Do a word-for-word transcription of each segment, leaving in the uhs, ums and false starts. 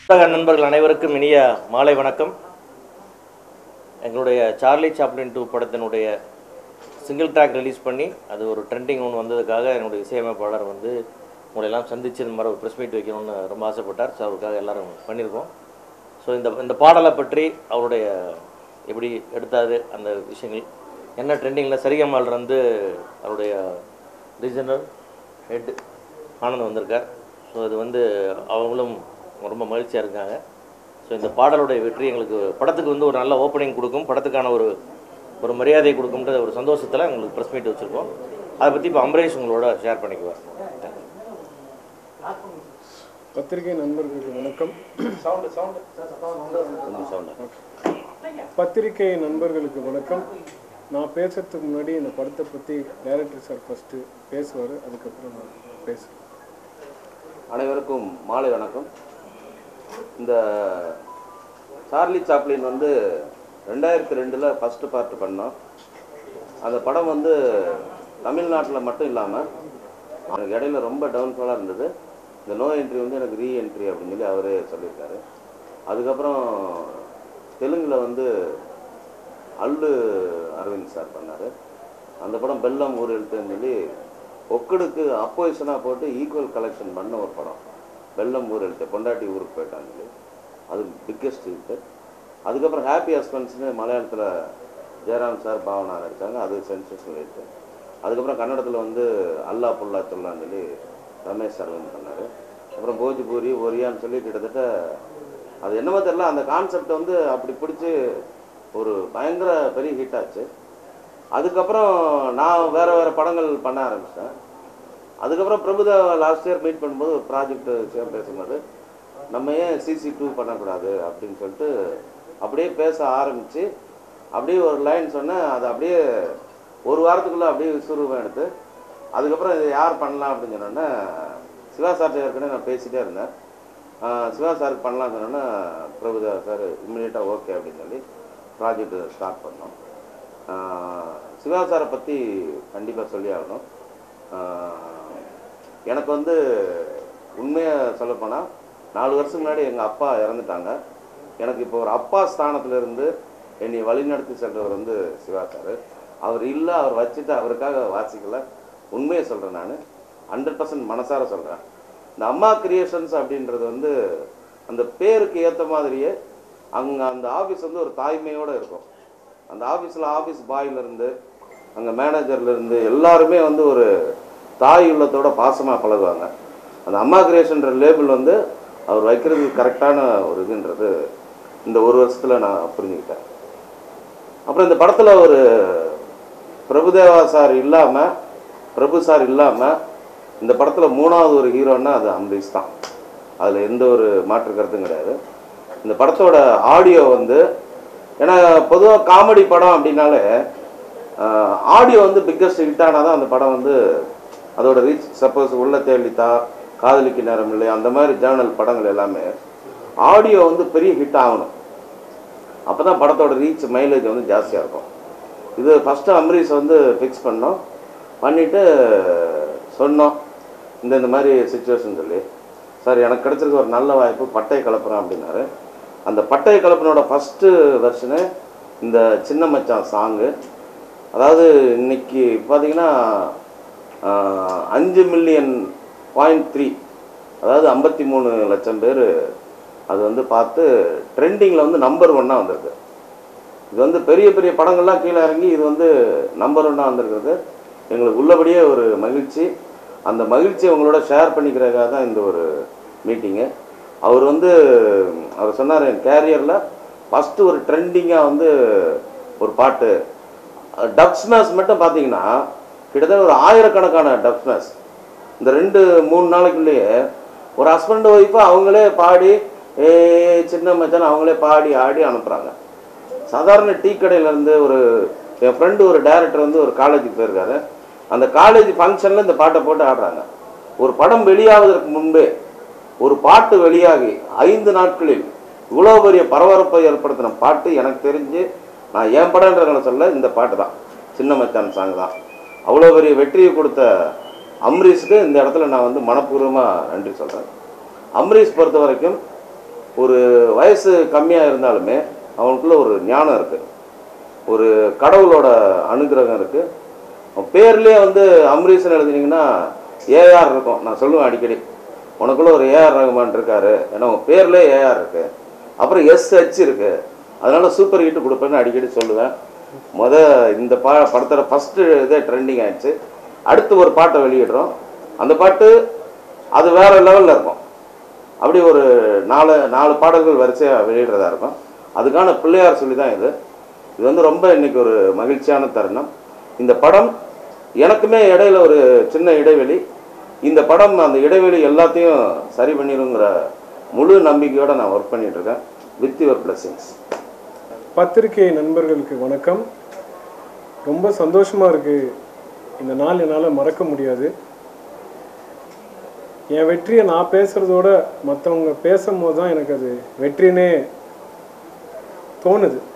நண்பர்கள் அனைவருக்கும் இனிய மாலை வணக்கம். எங்களுடைய சார்லி சாப்ளின் டூ படத்தினுடைய சிங்கிள் ட்ராக் ரிலீஸ் பண்ணி அது ஒரு ட்ரெண்டிங் ஒன்று வந்ததுக்காக என்னுடைய இசையமைப்பாளர் வந்து உங்களெல்லாம் சந்தித்து இந்த மாதிரி ஒரு ப்ரெஸ் மீட் வைக்கணும்னு ரொம்ப ஆசைப்பட்டார். ஸோ அவருக்காக எல்லோரும் பண்ணியிருக்கோம். ஸோ இந்த இந்த பாடலை பற்றி அவருடைய எப்படி எடுத்தார், அந்த விஷயங்கள் என்ன ட்ரெண்டிங்கில் சரிகமால் இருந்து அவருடைய ரீஜனல் ஹெட் ஆனந்த் வந்திருக்கார். ஸோ இது வந்து அவங்களும் ரொம்ப மகிழ்ச்சியாக இருக்காங்க. ஸோ இந்த பாடலுடைய வெற்றி எங்களுக்கு படத்துக்கு வந்து ஒரு நல்ல ஓப்பனிங் கொடுக்கும், படத்துக்கான ஒரு ஒரு மரியாதை கொடுக்கும்ன்ற ஒரு சந்தோஷத்தில் உங்களுக்கு ப்ரெஸ் மீட் வச்சுருக்கோம். அதை பற்றி இப்போ அம்பரேஷ் உங்களோட ஷேர் பண்ணிக்குவார். பத்திரிகை நண்பர்களுக்கு வணக்கம். சவுண்டு சவுண்டு சவுண்டு பத்திரிகை நண்பர்களுக்கு வணக்கம். நான் பேசுறதுக்கு முன்னாடி இந்த படத்தை பற்றி டைரக்டர் சார் ஃபஸ்ட்டு பேசுவார், அதுக்கப்புறம் நான் பேசுவேன். அனைவருக்கும் மாலை வணக்கம். இந்த சார்லி சாப்ளின் வந்து ரெண்டாயிரத்தி ரெண்டில் ஃபஸ்ட்டு பார்ட் பண்ணோம். அந்த படம் வந்து தமிழ்நாட்டில் மட்டும் இல்லாமல் எனக்கு இடையில ரொம்ப டவுன்ஃபாலாக இருந்தது. இந்த நோ என்ட்ரி வந்து எனக்கு ரீ என்ட்ரி அப்படின்னு சொல்லி அவரே சொல்லியிருக்காரு. அதுக்கப்புறம் தெலுங்கில் வந்து அல்லு அரவிந்த் சார் பண்ணார். அந்த படம் பெல்லம் ஊர் எழுத்துன்னு சொல்லி ஒக்கடுக்கு அப்போசிஷனாக போட்டு ஈக்குவல் கலெக்ஷன் பண்ண ஒரு படம் பெல்லம் ஊர் எழுத்து, பொண்டாட்டி ஊருக்கு போயிட்டாங்க சொல்லி அது பிக்கெஸ்ட் ஹிட்டு. அதுக்கப்புறம் ஹாப்பி ஹஸ்பண்ட்ஸ்னு மலையாளத்தில் ஜெயராம் சார் பாவனா நடித்தாங்க, அது சென்சேஷனல் ஹிட்டு. அதுக்கப்புறம் கன்னடத்தில் வந்து அல்லா புல்லா சொல்லான்னு சொல்லி ரமேஷ் சார் வந்து பண்ணார். அப்புறம் போஜ்பூரி ஒரியான்னு சொல்லி கிட்டத்தட்ட அது என்னமோ தெரியல, அந்த கான்செப்டை வந்து அப்படி பிடிச்சி ஒரு பயங்கர பெரிய ஹிட் ஆச்சு. அதுக்கப்புறம் நான் வேறு வேறு படங்கள் பண்ண ஆரம்பித்தேன். அதுக்கப்புறம் பிரபுதேவா லாஸ்ட் இயர் மீட் பண்ணும்போது ஒரு ப்ராஜெக்ட் சேம் பேசும்போது நம்ம ஏன் சிசி டூ பண்ணக்கூடாது அப்படின்னு சொல்லிட்டு அப்படியே பேச ஆரம்பித்து அப்படியே ஒரு லைன் சொன்னேன். அது அப்படியே ஒரு வாரத்துக்குள்ளே அப்படியே விஸ்வரூபம் எடுத்து அதுக்கப்புறம் இது யார் பண்ணலாம் அப்படின்னு சொன்னோன்னே சிவா சார்ட்ட ஏற்கனவே நான் பேசிகிட்டே இருந்தேன். சிவா சாருக்கு பண்ணலான்னு சொன்னோன்னே பிரபுதேவா சார் இம்மிடியேட்டாக ஓகே அப்படின்னு சொல்லி ப்ராஜெக்ட் ஸ்டார்ட் பண்ணோம். சிவா சாரை பற்றி கண்டிப்பாக சொல்லி ஆகணும். எனக்கு வந்து உண்மையாக சொல்லப்போனால் நாலு வருஷம் முன்னாடி எங்கள் அப்பா இறந்துட்டாங்க. எனக்கு இப்போ ஒரு அப்பா ஸ்தானத்திலிருந்து என்னை வழிநடத்தி சென்றவர் வந்து சிவா சார். அவர் இல்லை, அவர் வச்சுட்டு அவருக்காக வாசிக்கலை. உண்மையை சொல்கிறேன், நான் ஹண்ட்ரட் பர்சன்ட் மனசார சொல்கிறேன். இந்த அம்மா கிரியேஷன்ஸ் அப்படின்றது வந்து அந்த பேருக்கு ஏற்ற மாதிரியே அங்கே அந்த ஆஃபீஸ் வந்து ஒரு தாய்மையோடு இருக்கும். அந்த ஆஃபீஸில் ஆஃபீஸ் பாயிலிருந்து அங்கே மேனேஜர்லேருந்து எல்லாருமே வந்து ஒரு தாய் உள்ளத்தோட பாசமாக பழகுவாங்க. அந்த அம்மா கிரியேஷன்ற லேபிள் வந்து அவர் வைக்கிறது கரெக்டான ஒரு இதுன்றது இந்த ஒரு வருஷத்தில் நான் புரிஞ்சுக்கிட்டேன். அப்புறம் இந்த படத்தில் ஒரு பிரபுதேவா சார் இல்லாமல் பிரபு சார் இல்லாமல் இந்த படத்தில் மூணாவது ஒரு ஹீரோன்னா அது அம்பரீஷ் தான். அதில் எந்த ஒரு மாற்று கருத்தும் கிடையாது. இந்த படத்தோட ஆடியோ வந்து ஏன்னா பொதுவாக காமெடி படம் அப்படின்னாலே ஆடியோ வந்து பிக்கஸ்ட் ஹிட் ஆனால் தான் அந்த படம் வந்து அதோட ரீச். சப்போஸ் உள்ள தேலித்தா, காதலிக்கு நேரம் இல்லை, அந்த மாதிரி ஜேர்னல் படங்கள் எல்லாமே ஆடியோ வந்து பெரிய ஹிட் ஆகணும். அப்போ தான் படத்தோட ரீச் மைலேஜ் வந்து ஜாஸ்தியாக இருக்கும். இது ஃபஸ்ட்டு அம்பரீஷ் வந்து ஃபிக்ஸ் பண்ணோம், பண்ணிவிட்டு சொன்னோம் இந்த இந்த மாதிரி சுச்சுவேஷன் சொல்லி, சார் எனக்கு கிடச்சிருக்க ஒரு நல்ல வாய்ப்பு, பட்டை கலப்புறேன் அப்படின்னாரு. அந்த பட்டை கலப்பினோட ஃபஸ்ட்டு வெர்ஷனு இந்த சின்ன மச்சான் சாங்கு. அதாவது இன்னைக்கு பார்த்தீங்கன்னா அஞ்சு மில்லியன் பாயிண்ட் த்ரீ அதாவது ஐம்பத்தி மூணு லட்சம் பேர் அது வந்து பார்த்து ட்ரெண்டிங்கில் வந்து நம்பர் ஒன்னாக வந்திருக்கு. இது வந்து பெரிய பெரிய படங்கள்லாம் கீழே இறங்கி இது வந்து நம்பர் ஒன்னாக வந்திருக்கிறது எங்களுக்கு உள்ளபடியே ஒரு மகிழ்ச்சி. அந்த மகிழ்ச்சியை உங்களோட ஷேர் பண்ணிக்கிறதுக்காக தான் இந்த ஒரு மீட்டிங்கு. அவர் வந்து அவர் சொன்னார், என் கேரியரில் ஃபஸ்ட்டு ஒரு ட்ரெண்டிங்காக வந்து ஒரு பாட்டு டப் ஸ்மாஷ் மட்டும் பார்த்தீங்கன்னா கிட்டத்தட்ட ஒரு ஆயிரக்கணக்கான டப் ஸ்மாஷ் இந்த ரெண்டு மூணு நாளைக்குள்ளேயே ஒரு ஹஸ்பண்ட் ஒய்ஃபாக அவங்களே பாடி ஏ சின்ன மச்சான் அவங்களே பாடி ஆடி அனுப்புகிறாங்க. சாதாரண டீ கடையிலேருந்து ஒரு என் ஃப்ரெண்டு ஒரு டைரக்டர் வந்து ஒரு காலேஜுக்கு போயிருக்காரு. அந்த காலேஜ் ஃபங்க்ஷனில் இந்த பாட்டை போட்டு ஆடுறாங்க. ஒரு படம் வெளியாவதற்கு முன்பே ஒரு பாட்டு வெளியாகி ஐந்து நாட்களில் இவ்வளோ பெரிய பரபரப்பை ஏற்படுத்தின பாட்டு எனக்கு தெரிஞ்சு நான் என் படம்ன்றதை சொல்ல இந்த பாட்டு தான், சின்ன மச்சான் சாங் தான். அவ்வளோ பெரிய வெற்றியை கொடுத்த அம்பரீஷுக்கு இந்த இடத்துல நான் வந்து மனப்பூர்வமாக நன்றி சொல்கிறேன். அம்பரீஷ் பொறுத்த வரைக்கும் ஒரு வயசு கம்மியாக இருந்தாலுமே அவனுக்குள்ள ஒரு ஞானம் இருக்குது, ஒரு கடவுளோட அனுகிரகம் இருக்குது. அவன் பேர்லேயே வந்து அம்ரீஷன் எழுதினீங்கன்னா ஏஆர் இருக்கும். நான் சொல்லுவேன் அடிக்கடி, உனக்குள்ள ஒரு ஏஆர் ரகுமான் இருக்காரு, ஏன்னா உன் பேர்லேயே ஏஆர் இருக்குது. அப்புறம் எஸ்ஹெச் இருக்குது, அதனால் சூப்பர் ஹிட்டு கொடுப்பேன்னு அடிக்கடி சொல்லுவேன். முத இந்த பா படத்தோட ஃபஸ்ட்டு இதே ட்ரெண்டிங் ஆகிடுச்சு. அடுத்து ஒரு பாட்டை வெளியிடுறோம், அந்த பாட்டு அது வேறு லெவலில் இருக்கும். அப்படி ஒரு நாலு நாலு பாடல்கள் வரிசையாக வெளியிடுறதா இருக்கும். அதுக்கான பிள்ளையார் சொல்லி தான் இது. இது வந்து ரொம்ப இன்றைக்கி ஒரு மகிழ்ச்சியான தருணம். இந்த படம் எனக்குமே இடையில ஒரு சின்ன இடைவெளி, இந்த படம் அந்த இடைவெளி எல்லாத்தையும் சரி பண்ணிடுங்கிற முழு நம்பிக்கையோடு நான் ஒர்க் பண்ணிகிட்ருக்கேன். With your blessings. பத்திரிகை நண்பர்களுக்கு வணக்கம். ரொம்ப சந்தோஷமாக இருக்குது. இந்த நாள் என்னால் மறக்க முடியாது. என் வெற்றியை நான் பேசுகிறதோட மற்றவங்க பேசும்போது தான் எனக்கு அது வெற்றினே தோணுது.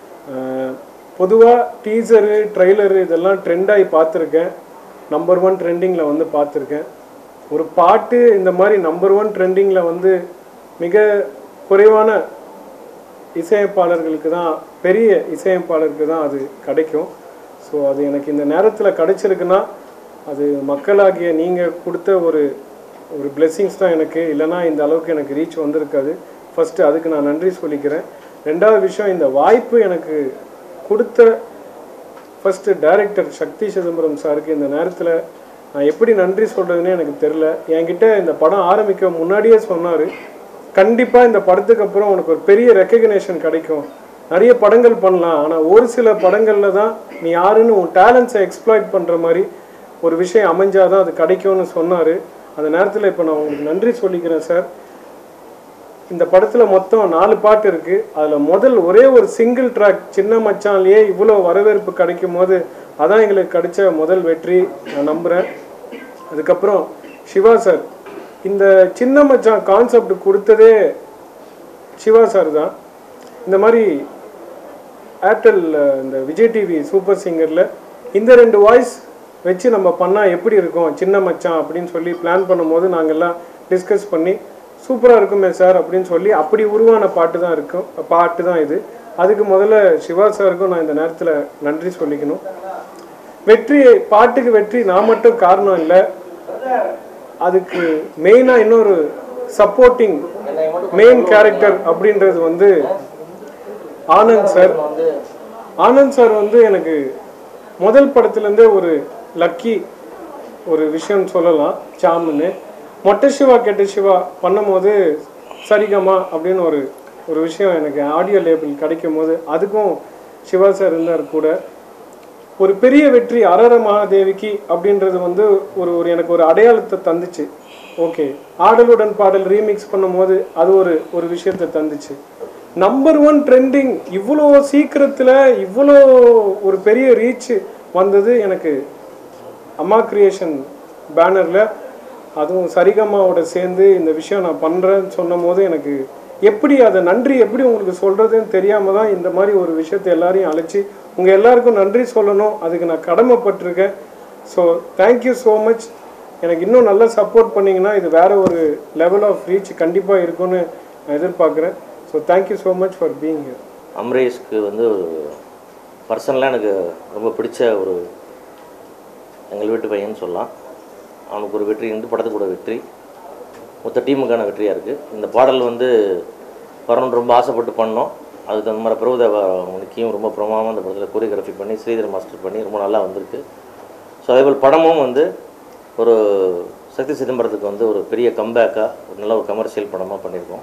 பொதுவாக டீசரு ட்ரெய்லரு இதெல்லாம் ட்ரெண்டாகி பார்த்துருக்கேன், நம்பர் ஒன் ட்ரெண்டிங்கில் வந்து பார்த்துருக்கேன். ஒரு பாட்டு இந்த மாதிரி நம்பர் ஒன் ட்ரெண்டிங்கில் வந்து மிக குறைவான இசையமைப்பாளர்களுக்கு தான், பெரிய இசையமைப்பாளருக்கு தான் அது கிடைக்கும். ஸோ அது எனக்கு இந்த நேரத்தில் கிடைச்சிருக்குன்னா அது மக்களாகிய நீங்கள் கொடுத்த ஒரு ஒரு பிளெஸ்ஸிங்ஸ் தான் எனக்கு. இல்லைனா இந்த அளவுக்கு எனக்கு ரீச் வந்திருக்காது. ஃபஸ்ட்டு அதுக்கு நான் நன்றி சொல்லிக்கிறேன். ரெண்டாவது விஷயம், இந்த வாய்ப்பு எனக்கு கொடுத்த ஃபஸ்ட்டு டைரக்டர் சக்தி சிதம்பரம் சாருக்கு இந்த நேரத்தில் நான் எப்படி நன்றி சொல்கிறதுனே எனக்கு தெரில. என்கிட்ட இந்த படம் ஆரம்பிக்க முன்னாடியே சொன்னார், கண்டிப்பாக இந்த படத்துக்கு அப்புறம் உனக்கு ஒரு பெரிய ரெக்கக்னேஷன் கிடைக்கும், நிறைய படங்கள் பண்ணலாம், ஆனால் ஒரு சில படங்களில் தான் நீ யாருன்னு உன் டேலண்ட்ஸை எக்ஸ்ப்ளாய்ட் பண்ணுற மாதிரி ஒரு விஷயம் அமைஞ்சாதான் அது கிடைக்கும்னு சொன்னார். அந்த நேரத்தில் இப்போ நான் உங்களுக்கு நன்றி சொல்லிக்கிறேன் சார். இந்த படத்தில் மொத்தம் நாலு பாட்டு இருக்குது. அதில் முதல் ஒரே ஒரு சிங்கிள் ட்ராக் சின்ன மச்சான்லேயே இவ்வளோ வரவேற்பு கிடைக்கும் போது அதான் எங்களுக்கு கிடைச்ச முதல் வெற்றி நான் நம்புகிறேன். அதுக்கப்புறம் சிவா சார், இந்த சின்ன மச்சான் கான்செப்ட் கொடுத்ததே சிவா சார் தான். இந்த மாதிரி ஏர்டெல் இந்த விஜய் டிவி சூப்பர் சிங்கரில் இந்த ரெண்டு வாய்ஸ் வச்சு நம்ம பண்ணால் எப்படி இருக்கும் சின்ன மச்சான் அப்படின்னு சொல்லி பிளான் பண்ணும்போது நாங்கள்லாம் டிஸ்கஸ் பண்ணி சூப்பராக இருக்குமே சார் அப்படின்னு சொல்லி அப்படி உருவான பாட்டு தான் இருக்கும் பாட்டு தான் இது. அதுக்கு முதல்ல சிவா சாருக்கும் நான் இந்த நேரத்தில் நன்றி சொல்லிக்கணும். வெற்றி பாட்டுக்கு வெற்றி நான் மட்டும் காரணம் இல்லை, அதுக்கு மெயினாக இன்னொரு சப்போர்ட்டிங் மெயின் கேரக்டர் அப்படின்றது வந்து ஆனந்த் சார். ஆனந்த் சார் வந்து எனக்கு முதல் படத்துலேருந்தே ஒரு லக்கி ஒரு விஷயம் சொல்லலாம். சாமுன்னு மொட்டை சிவா கெட்ட சிவா பண்ணும்போது சரிகமா அப்படின்னு ஒரு ஒரு விஷயம் எனக்கு ஆடியோ லேபிள் கிடைக்கும் போது அதுக்கும் சிவா சார் இருந்தார் கூட. ஒரு பெரிய வெற்றி அரர மகாதேவிக்கு அப்படின்றது வந்து ஒரு ஒரு எனக்கு ஒரு அடையாளத்தை தந்துச்சு. ஓகே, ஆடலுடன் பாடல் ரீமிக்ஸ் பண்ணும் போது அது ஒரு ஒரு விஷயத்தை தந்துச்சு. நம்பர் ஒன் ட்ரெண்டிங் இவ்வளோ சீக்கிரத்தில் இவ்வளோ ஒரு பெரிய ரீச் வந்தது எனக்கு அம்மா கிரியேஷன் பேனரில், அதுவும் சரிகம்மாவோட சேர்ந்து இந்த விஷயம் நான் பண்ணுறேன்னு சொன்னும் போது எனக்கு எப்படி அதை நன்றி எப்படி உங்களுக்கு சொல்கிறதுன்னு தெரியாமல் தான் இந்த மாதிரி ஒரு விஷயத்தை எல்லாரையும் அழைச்சி உங்கள் எல்லாருக்கும் நன்றி சொல்லணும், அதுக்கு நான் கடமைப்பட்டிருக்கேன். So thank you so much. எனக்கு இன்னும் நல்லா சப்போர்ட் பண்ணிங்கன்னா இது வேறு ஒரு லெவல் ஆஃப் ரீச் கண்டிப்பாக இருக்கும்னு நான் எதிர்பார்க்குறேன். So thank you so much for being here. அம்ரேஷ்க்கு வந்து பர்சனலாக எனக்கு ரொம்ப பிடிச்ச ஒரு எங்கள் வீட்டு பையன்னு சொல்லலாம். அவனுக்கு ஒரு வெற்றி வந்து படத்துக்கு கூட வெற்றி, மொத்த டீமுக்கான வெற்றியாக இருக்குது. இந்த பாடல் வந்து வரணுன்னு ரொம்ப ஆசைப்பட்டு பண்ணோம். அதுக்கு தகுந்த மாதிரி பிரபுதேவா முக்கியம் ரொம்ப பிரமாதமாக அந்த படத்தில் கோரியோகிராஃபி பண்ணி ஸ்ரீதர் மாஸ்டர் பண்ணி ரொம்ப நல்லா வந்திருக்கு. ஸோ அதேபோல் படமும் வந்து ஒரு சக்தி சிதம்பரத்துக்கு வந்து ஒரு பெரிய கம்பேக்காக ஒரு நல்ல ஒரு கமர்ஷியல் படமாக பண்ணியிருக்கோம்.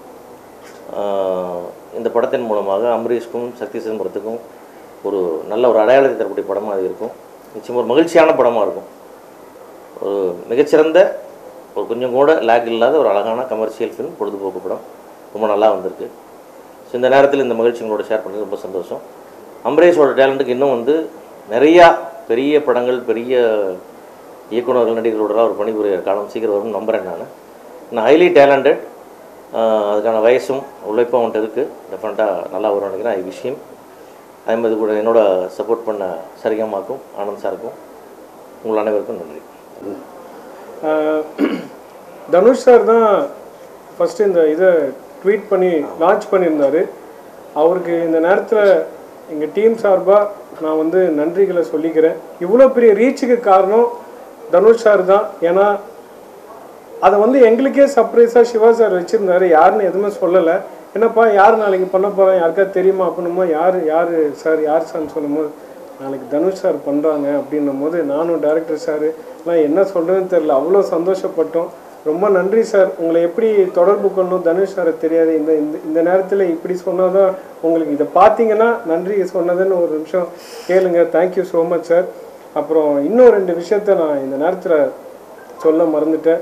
இந்த படத்தின் மூலமாக அம்ரீஷ்க்கும் சக்தி சிதம்பரத்துக்கும் ஒரு நல்ல ஒரு அடையாளத்தை தரக்கூடிய படமாக அது இருக்கும். நிச்சயமாக ஒரு மகிழ்ச்சியான படமாக இருக்கும். ஒரு மிகச்சிறந்த ஒரு கொஞ்சம் கூட லேக் இல்லாத ஒரு அழகான கமர்ஷியல் ஃபிலிம், பொழுதுபோக்கு படம் ரொம்ப நல்லா வந்திருக்கு. ஸோ இந்த நேரத்தில் இந்த மகிழ்ச்சி உங்களோட ஷேர் பண்ணது ரொம்ப சந்தோஷம். அம்ரேஷோட டேலண்ட்டுக்கு இன்னும் வந்து நிறையா பெரிய படங்கள் பெரிய இயக்குநர்கள் நடிகர்களோடலாம் ஒரு பணிபுரிய காலம் சீக்கிரம் வரும்னு நம்புகிறேன். நான் நான் ஹைலி டேலண்டட், அதுக்கான வயசும் உழைப்பும் அவன்ட்டு இருக்குது. டெஃபினட்டாக நல்லா வரும்னு நினைக்கிறேன். ஐ விஷயம் அதே மாதிரி கூட என்னோட சப்போர்ட் பண்ண சரிகமாக்கும் ஆனந்த் சாருக்கும் உங்கள் அனைவருக்கும் நன்றி. தனுஷ் சார் தான் ஃபஸ்ட்டு இந்த இதை ட்வீட் பண்ணி லான்ச் பண்ணியிருந்தார். அவருக்கு இந்த நேரத்தில் எங்கள் டீம் சார்பாக நான் வந்து நன்றிகளை சொல்லிக்கிறேன். இவ்வளோ பெரிய ரீச்சுக்கு காரணம் தனுஷ் சார் தான். ஏன்னா அதை வந்து எங்களுக்கே சர்ப்ரைஸாக சிவா சார் வச்சுருந்தாரு. யாருன்னு எதுவுமே சொல்லலை. என்னப்பா யார் நாளைக்கு பண்ண போகிறேன், யாருக்காவது தெரியுமா அப்படின்னுமோ, யார் யார் சார் யார் சார்னு சொல்லும்போது நாளைக்கு தனுஷ் சார் பண்ணுறாங்க அப்படின்னும் போது நானும் டேரக்டர் சார் எல்லாம் என்ன சொல்கிறதுன்னு தெரில, அவ்வளோ சந்தோஷப்பட்டோம். ரொம்ப நன்றி சார். உங்களை எப்படி தொடர்பு கொள்ளணும் தனுஷ் சாரை தெரியாது. இந்த இந்த இந்த நேரத்தில் இப்படி சொன்னால் தான் உங்களுக்கு இதை பார்த்தீங்கன்னா நன்றி சொன்னதுன்னு ஒரு நிமிஷம் கேளுங்க. Thank you so much sir. அப்புறம் இன்னும் ரெண்டு விஷயத்த நான் இந்த நேரத்தில் சொல்ல மறந்துட்டேன்.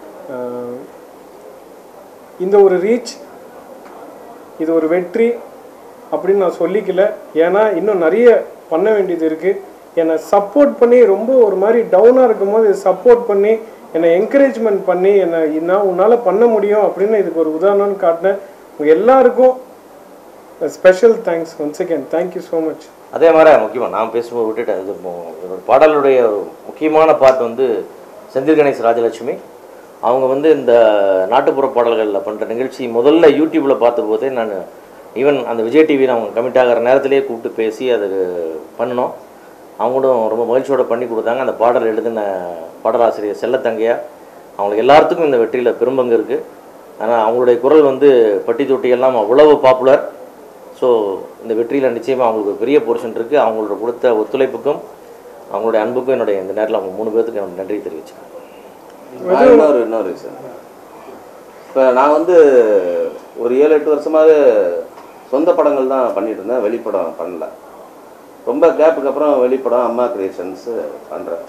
இந்த ஒரு ரீச், இது ஒரு வெற்றி அப்படின்னு நான் சொல்லிக்கல. ஏன்னா இன்னும் நிறைய பண்ண வேண்டியது இருக்குது. என்னை சப்போர்ட் பண்ணி ரொம்ப ஒரு மாதிரி டவுனாக இருக்கும்போது சப்போர்ட் பண்ணி என்னை என்கரேஜ்மெண்ட் பண்ணி என்னை நான் உன்னால் பண்ண முடியும் அப்படின்னு இதுக்கு ஒரு உதாரணம்னு காட்டினேன். உங்கள் எல்லாருக்கும் special thanks once again. Thank you so much. அதே மாதிரி முக்கியமாக நான் பேசும்போது விட்டுட்டேன். இது என்னோட பாடலுடைய முக்கியமான பார்ட் வந்து செந்தில் கணேஷ் ராஜலட்சுமி. அவங்க வந்து இந்த நாட்டுப்புற பாடல்களில் பண்ணுற நிகழ்ச்சி முதல்ல யூடியூப்பில் பார்த்த போதே நான் ஈவன் அந்த விஜய் டிவியில் அவங்க கமிட் ஆகிற நேரத்திலே கூப்பிட்டு பேசி அது பண்ணணும். அவங்களும் ரொம்ப மகிழ்ச்சியோடு பண்ணி கொடுத்தாங்க. அந்த பாடல் எழுதின பாடலாசிரியர் செல்லத்தங்கையா, அவங்களுக்கு எல்லாத்துக்கும் இந்த வெற்றியில் பெரும்பங்கு இருக்குது. ஆனால் அவங்களுடைய குரல் வந்து பட்டி தொட்டி எல்லாம் அவ்வளவு பாப்புலர். ஸோ இந்த வெற்றியில் நிச்சயமாக அவங்களுக்கு பெரிய போர்ஷன் இருக்குது. அவங்களோட கொடுத்த ஒத்துழைப்புக்கும் அவங்களுடைய அன்புக்கும் என்னுடைய இந்த நேரத்தில் அவங்க மூணு பேர்த்துக்கு என்னோட நன்றி தெரிவிச்சேன். இன்னொரு இன்னொரு விஷயம், இப்போ நான் வந்து ஒரு ஏழு எட்டு வருஷமாகவே சொந்த படங்கள் தான் பண்ணிட்டு இருந்தேன். வெளிப்படம் பண்ணல. ரொம்ப கேப்புக்கு அப்புறம் வெளிப்படம் அம்மா கிரியேஷன்ஸு பண்ணுறேன்.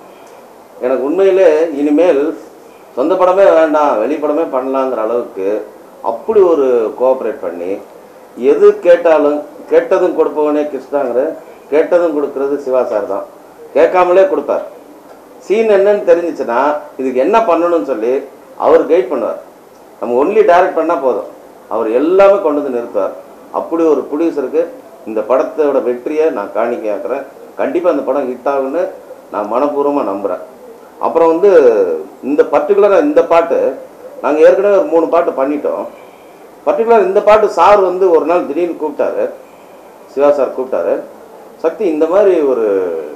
எனக்கு உண்மையிலே இனிமேல் சொந்த படமே வேண்டாம் வெளிப்படமே பண்ணலாங்கிற அளவுக்கு அப்படி ஒரு கோஆப்ரேட் பண்ணி எது கேட்டாலும் கேட்டதும் கொடுப்பவனே கிருஷ்ணாங்கிற, கேட்டதும் கொடுக்கறது சிவா சார் தான். கேட்காமலே கொடுப்பார். சீன் என்னன்னு தெரிஞ்சிச்சுன்னா இதுக்கு என்ன பண்ணணும்னு சொல்லி அவர் கைட் பண்ணுவார். நம்ம ஒன்லி டைரக்ட் பண்ணால் போதும், அவர் எல்லாமே கொண்டு வந்து நிறுத்துவார். அப்படி ஒரு ப்ரொடியூசருக்கு இந்த படத்தோட வெற்றியை நான் காணிக்கையாக்குறேன். கண்டிப்பாக இந்த படம் ஹிட் ஆகுன்னு நான் மனப்பூர்வமாக நம்புகிறேன். அப்புறம் வந்து இந்த பர்டிகுலராக இந்த பாட்டு நாங்கள் ஏற்கனவே ஒரு மூணு பாட்டு பண்ணிட்டோம். பர்டிகுலர் இந்த பாட்டு சார் வந்து ஒரு நாள் திடீர்னு கூப்பிட்டாரு, சிவா சார் கூப்பிட்டாரு, சக்தி இந்த மாதிரி ஒரு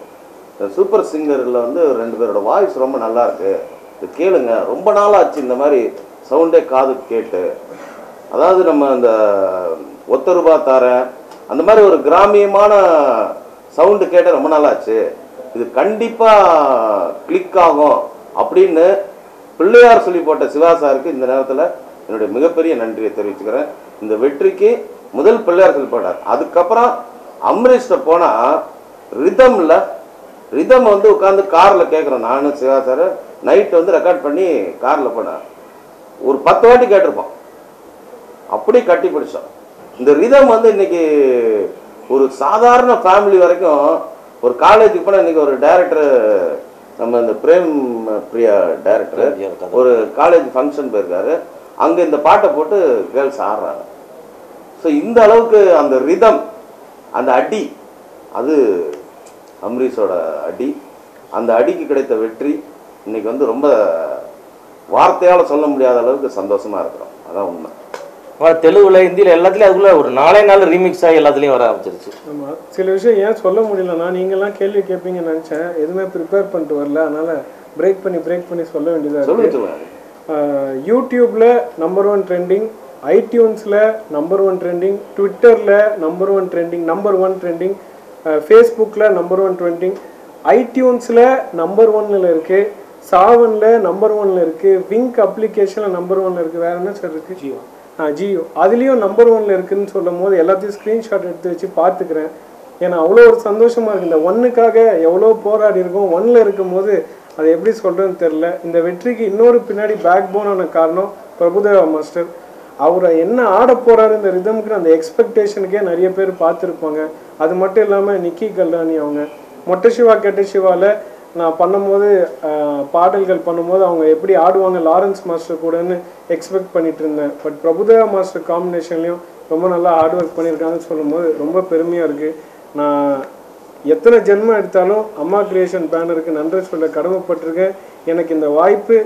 சூப்பர் சிங்கரில் வந்து ரெண்டு பேரோட வாய்ஸ் ரொம்ப நல்லா இருக்கு, இது கேளுங்க, ரொம்ப நாளாச்சு இந்த மாதிரி சவுண்டே காது கேட்டு. அதாவது நம்ம அந்த ஒத்த ரூபா தாரேன் அந்த மாதிரி ஒரு கிராமியமான சவுண்டு கேட்ட ரொம்ப நாளாச்சு, இது கண்டிப்பாக கிளிக் ஆகும் அப்படின்னு பிள்ளையார் சொல்லி போட்ட சிவா சாருக்கு இந்த நேரத்தில் என்னுடைய மிகப்பெரிய நன்றியை தெரிவிச்சுக்கிறேன். இந்த வெற்றிக்கு முதல் பிள்ளையார் சொல்லி போட்டார். அதுக்கப்புறம் அம்ரீஷ்ட போனால் ரிதமில் ரிதம் வந்து உட்காந்து காரில் கேட்குறேன். நானும் சிவா சார் நைட்டு வந்து ரெக்கார்ட் பண்ணி காரில் போனேன். ஒரு பத்து வாட்டி கேட்டிருப்போம். அப்படி கட்டி பிடிச்சோம். இந்த ரிதம் வந்து இன்னைக்கு ஒரு சாதாரண ஃபேமிலி வரைக்கும், ஒரு காலேஜுக்கு போனால் இன்னைக்கு ஒரு டைரக்டர், நம்ம இந்த பிரேம் பிரியா டைரக்டர் ஒரு காலேஜ் ஃபங்க்ஷன் போயிருக்காரு, அங்கே இந்த பாட்டை போட்டு கேர்ள்ஸ் ஆடுறாங்க. ஸோ இந்த அளவுக்கு அந்த ரிதம், அந்த அடி, அது அம்ரீஷோட அடி. அந்த அடிக்கு கிடைத்த வெற்றி இன்னைக்கு வந்து ரொம்ப வார்த்தையால் சொல்ல முடியாத அளவுக்கு சந்தோஷமாக இருக்கிறோம். அதான் உண்மை. தெலுங்குல ஹிந்தியில் எல்லாத்துலேயும் அதுக்குள்ள ஒரு நாலே நாள் ரீமிக்ஸ் ஆகி எல்லாத்துலேயும் வர ஆரம்பிச்சிருச்சு. ஆமாம், சில விஷயம் ஏன் சொல்ல முடியலன்னா நீங்கள்லாம் கேள்வி கேட்பீங்கன்னு நினச்சேன். எதுவுமே ப்ரிப்பேர் பண்ணிட்டு வரல, அதனால் பிரேக் பண்ணி பிரேக் பண்ணி சொல்ல வேண்டியதாக இருக்குது. யூடியூப்பில் நம்பர் ஒன் ட்ரெண்டிங், ஐடியூன்ஸில் நம்பர் ஒன் ட்ரெண்டிங், ட்விட்டரில் number one trending number one trending ஃபேஸ்புக்கில் நம்பர் ஒன் ட்ரெண்டிங், ஐடியூன்ஸில் நம்பர் ஒன்னில் இருக்குது, சாவனில் நம்பர் ஒன்னில் இருக்குது, விங்க் அப்ளிகேஷனில் நம்பர் ஒன்னில் இருக்குது. வேறு என்ன சார் இருக்குது? ஜியோ. ஆ ஜியோ அதுலேயும் நம்பர் ஒன்னில் இருக்குதுன்னு சொல்லும் போது எல்லாத்தையும் ஸ்க்ரீன்ஷாட் எடுத்து வச்சு பார்த்துக்கிறேன். ஏன்னா அவ்வளோ ஒரு சந்தோஷமாக இருக்குது. இந்த ஒன்றுக்காக எவ்வளோ போராடி இருக்கும். ஒன்னில் இருக்கும் போது அதை எப்படி சொல்கிறதுன்னு தெரில. இந்த வெற்றிக்கு இன்னொரு பின்னாடி பேக் போனான காரணம் பிரபுதேவா மாஸ்டர். அவரை என்ன ஆட போகிறாரு இந்த ரிதமுக்கு அந்த எக்ஸ்பெக்டேஷனுக்கே நிறைய பேர் பார்த்துருப்பாங்க. அது மட்டும் இல்லாமல் நிக்கி கல்ரானி அவங்க மொட்டை சிவா கெட்ட சிவாவில் நான் பண்ணும்போது பாடல்கள் பண்ணும்போது அவங்க எப்படி ஆடுவாங்க லாரன்ஸ் மாஸ்டர் கூடன்னு எக்ஸ்பெக்ட் பண்ணிட்டு இருந்தேன். பட் பிரபுதேவா மாஸ்டர் காம்பினேஷன்லேயும் ரொம்ப நல்லா ஹார்ட் ஒர்க் பண்ணியிருக்காங்கன்னு சொல்லும்போது ரொம்ப பெருமையாக இருக்குது. நான் எத்தனை ஜென்மம் எடுத்தாலும் அம்மா கிரியேஷன் பேனருக்கு நன்றி சொல்ல கடமைப்பட்டிருக்கேன். எனக்கு இந்த வாய்ப்பு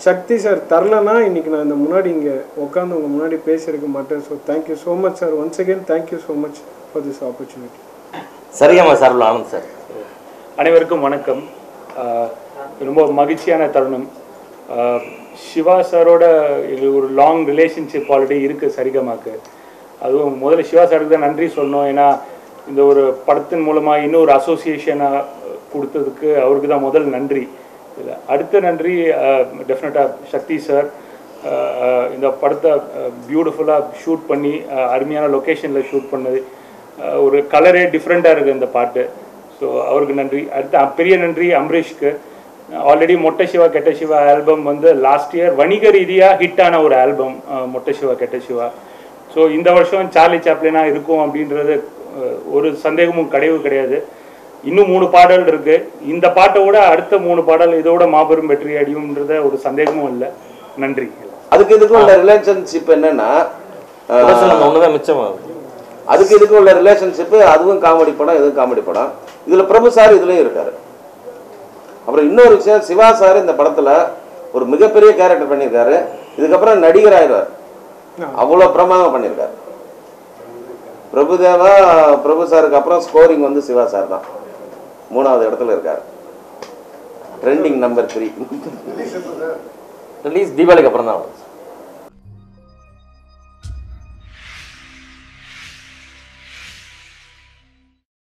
சக்தி சார் தரலன்னா இன்றைக்கி நான் இந்த முன்னாடி இங்கே உட்காந்து உங்கள் முன்னாடி பேசியிருக்க மாட்டேன். So thank you so much sir. Once again thank you so much for this opportunity. சரியாமா சார் ஆனந்த் சார். அனைவருக்கும் வணக்கம். ரொம்ப மகிழ்ச்சியான தருணம். சிவா சாரோட இது ஒரு லாங் ரிலேஷன்ஷிப் ஆல்ரெடி இருக்குது சரிகமாக்கு. அதுவும் முதல்ல சிவா சாருக்கு தான் நன்றி சொல்லணும். ஏன்னா இந்த ஒரு படத்தின் மூலமாக இன்னொரு அசோசியேஷனாக கொடுத்ததுக்கு அவருக்கு தான் முதல் நன்றி. இல்லை அடுத்த நன்றி டெஃபினட்டாக சக்தி சார். இந்த படத்தை பியூட்டிஃபுல்லாக ஷூட் பண்ணி அருமையான லொக்கேஷனில் ஷூட் பண்ணது. ஒரு கலரே டிஃப்ரெண்ட்டாக இருக்குது இந்த பாட்டு. ஸோ அவருக்கு நன்றி. அடுத்த பெரிய நன்றி அம்ரீஷ்க்கு. ஆல்ரெடி மொட்டை சிவா கெட்ட சிவா ஆல்பம் வந்து லாஸ்ட் இயர் வணிக ரீதியாக ஹிட்டான ஒரு ஆல்பம் மொட்டை சிவா கெட்ட சிவா. ஸோ இந்த வருஷம் சார்லி சாப்ளினாக இருக்கும் அப்படின்றது ஒரு சந்தேகமும் கிடையவு கிடையாது. இன்னும் மூணு பாடல் இருக்கு. இந்த பாட்டோட அடுத்த மூணு பாடல் இதோட மாபெரும் வெற்றி அடியும்ன்றத ஒரு சந்தேகமும் இல்லை. நன்றி. அதுக்கு இதுக்கும் உள்ள ரிலேஷன்ஷிப் என்னன்னா ஒண்ணுதான் மிச்சமாகும். அதுக்கு இதுக்கும் உள்ள ரிலேஷன்ஷிப் அதுவும் காமெடி படம் இதுவும் காமெடி படம். இதுல பிரபு சார் இதுலயும் இருக்காரு. அப்புறம் இன்னொரு விஷயம், சிவா சார் இந்த படத்துல ஒரு மிகப்பெரிய கேரக்டர் பண்ணியிருக்காரு. இதுக்கப்புறம் நடிகர் ஆயிடுவார். அவ்வளவு பிரமாதம் பண்ணியிருக்காரு. பிரபுதேவா பிரபு சாருக்கு அப்புறம் ஸ்கோரிங் வந்து சிவா சார் தான் மூணாவது இடத்துல இருக்காரு. Trending number three. ரிலீஸ் தீபாவளிக்கு அப்புறம் தான்.